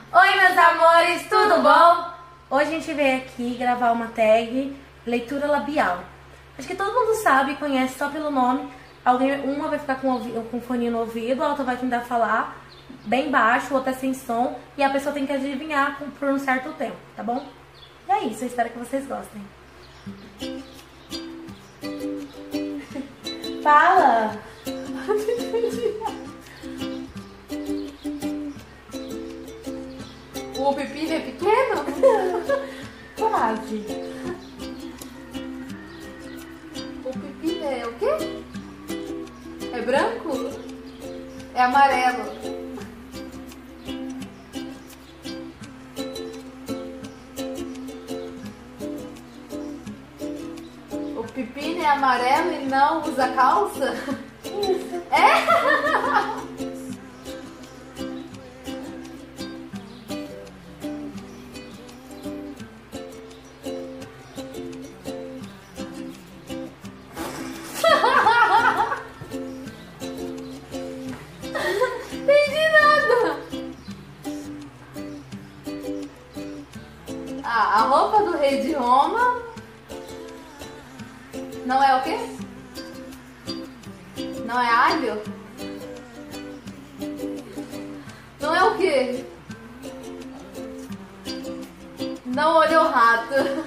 Oi, meus amores, tudo bom? Hoje a gente veio aqui gravar uma tag leitura labial. Acho que todo mundo sabe, conhece só pelo nome. Uma vai ficar com fone no ouvido, a outra vai tentar falar bem baixo, outra sem som, e a pessoa tem que adivinhar por um certo tempo, tá bom? E é isso, eu espero que vocês gostem. Fala! O pepino é pequeno? Quase. O pepino é o quê? É branco? É amarelo. O pepino é amarelo e não usa calça? Isso. É? Entendi nada. A roupa do rei de Roma não é o quê? Não é alho? Não é o quê? Não olhou o rato.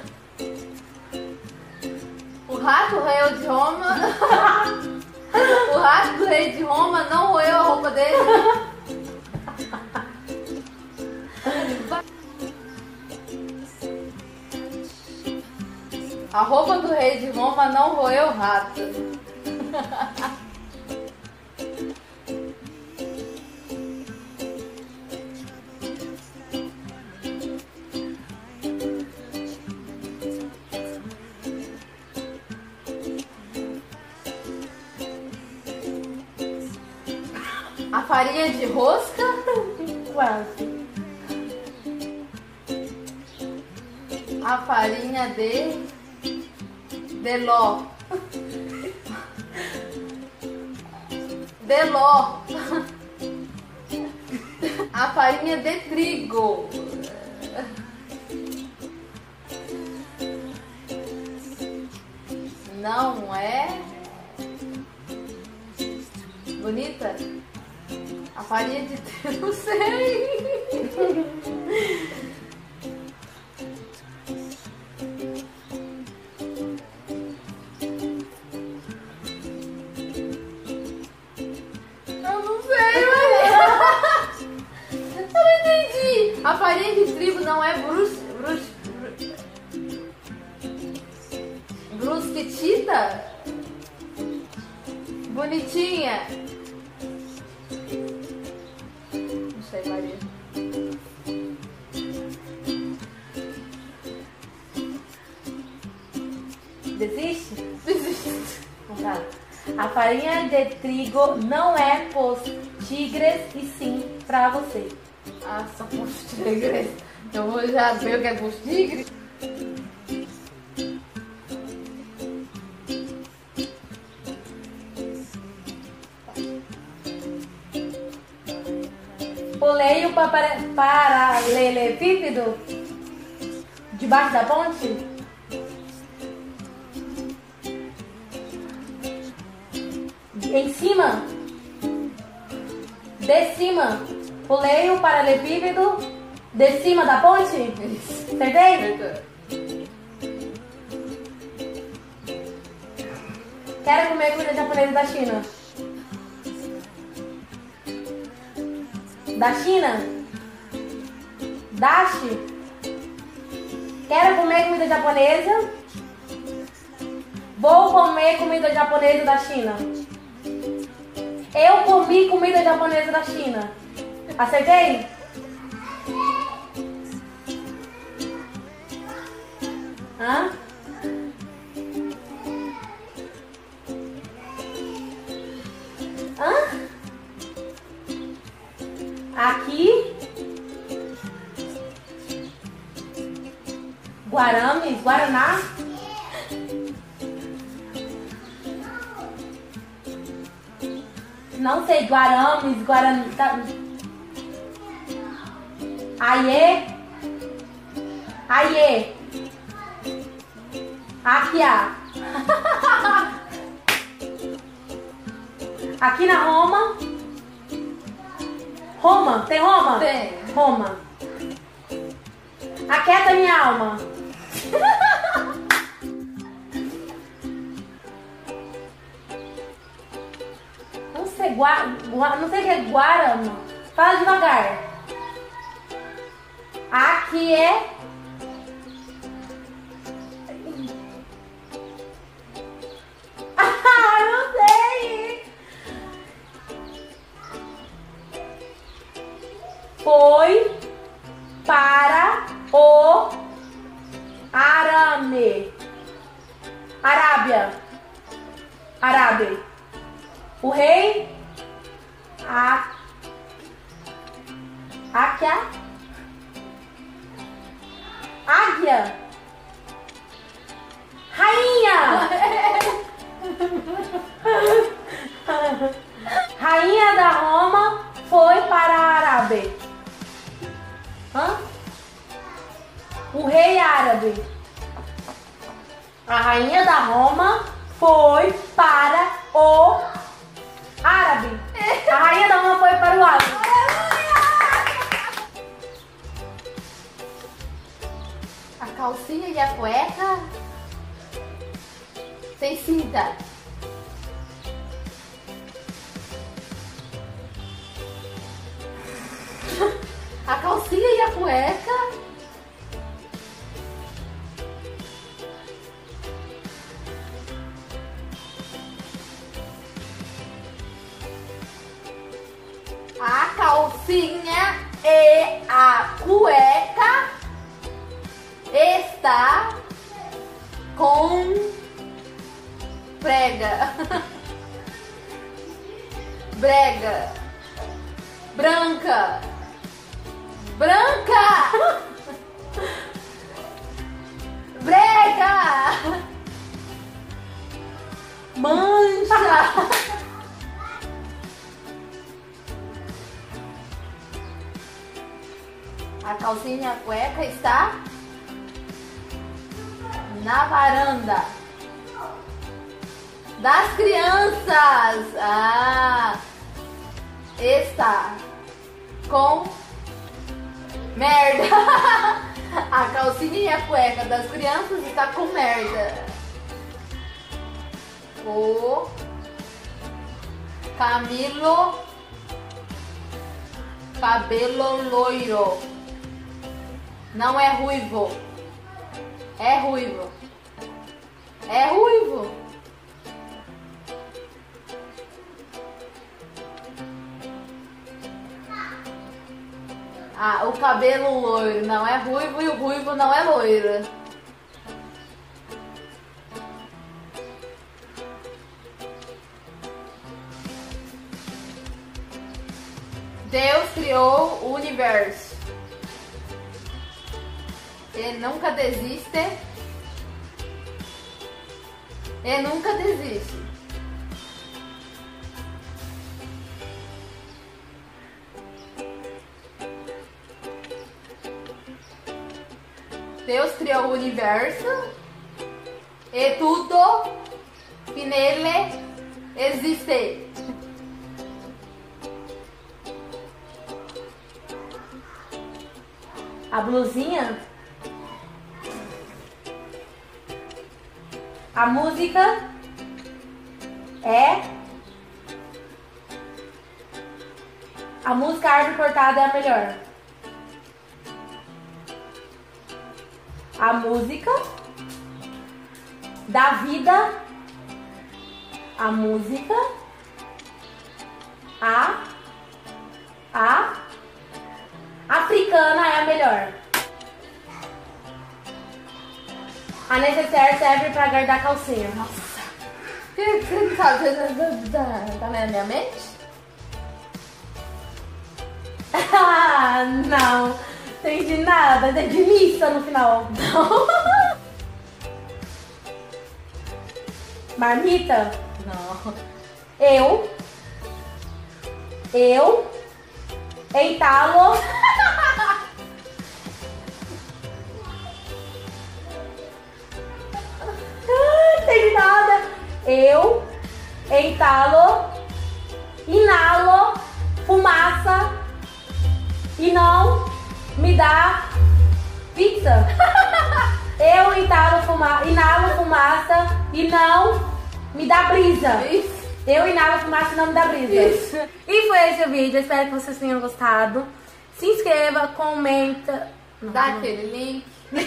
O rato rei de Roma. O rato do rei de Roma não roeu a roupa dele. A roupa do rei de Roma não roeu o rato. A farinha de rosca? Quase. A farinha de ló. De ló. A farinha de trigo. Não é bonita? A farinha de trigo, não sei. Eu não sei, mas... Eu não entendi. A farinha de trigo não é brusquetita? Bonitinha. Não sei, Maria. Desiste? Desisto. Então tá. A farinha de trigo não é pros tigres e sim pra você. Ah, só pros tigres. Eu vou já ver o que é pros tigres. Poleio paralelepípedo debaixo da ponte? Em cima? De cima? Poleio paralelepípedo de cima da ponte? Isso. Acertei? Quero comer comida japonesa da China. Da China? Dashi? Quero comer comida japonesa. Vou comer comida japonesa da China. Eu comi comida japonesa da China. Acertei? Hã? Hã? Aqui? Guaramis? Guaraná? Não sei, Guaramis, Guarani. Tá... Aie. Aie. Aqui, aqui na Roma. Roma, tem Roma? Tem. Roma. Aquieta minha alma. Não sei, não sei o que é Guarama. Fala devagar. Aqui é... não sei. Foi para o Arame. Arábia. Arábia. O rei Águia. Águia. Rainha. Rainha da Roma foi para a Arábia. Hã? O rei árabe. A rainha da Roma foi para o árabe. A rainha da Roma foi para o árabe. A calcinha e a cueca tem cinta. A calcinha e a cueca a calcinha e a cueca está com prega. Brega. Branca. Branca. Brega. Mancha. A calcinha e a cueca está na varanda das crianças. Está com merda. A calcinha e a cueca das crianças está com merda. O Camilo, cabelo loiro. Não é ruivo. É ruivo. É ruivo. O cabelo loiro não é ruivo e o ruivo não é loiro. Deus criou o universo. Ele nunca desiste. Ele nunca desiste. Deus criou o universo e tudo que nele existe. A blusinha. A música é... A música Árvore Cortada é a melhor. A música da vida. A música africana é a melhor. A necessaire serve para guardar calcinha. Nossa. Você sabe, tá na minha mente? Não. Entendi nada. É de missa no final. Não. Marmita? Não. Eu entalo não me dá pizza. Eu inalo fumaça e não me dá brisa. Isso. Eu inalo fumaça e não me dá brisa. Isso. E foi esse o vídeo. Eu espero que vocês tenham gostado. Se inscreva, comenta. Dá aquele link.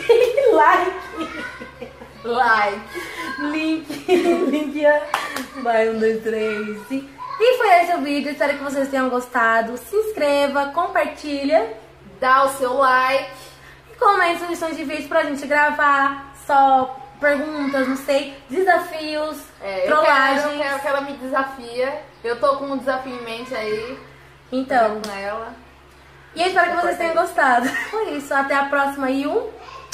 Like. Link. Vai, 1, 2, 3. E foi esse o vídeo. Espero que vocês tenham gostado. Se inscreva, compartilha. Dá o seu like. Comenta sugestões de vídeo pra gente gravar. Só perguntas, não sei, desafios, trollagens. Eu quero que ela me desafia. Eu tô com um desafio em mente aí. Então. Com ela. E eu espero que vocês tenham gostado. Foi isso. Até a próxima e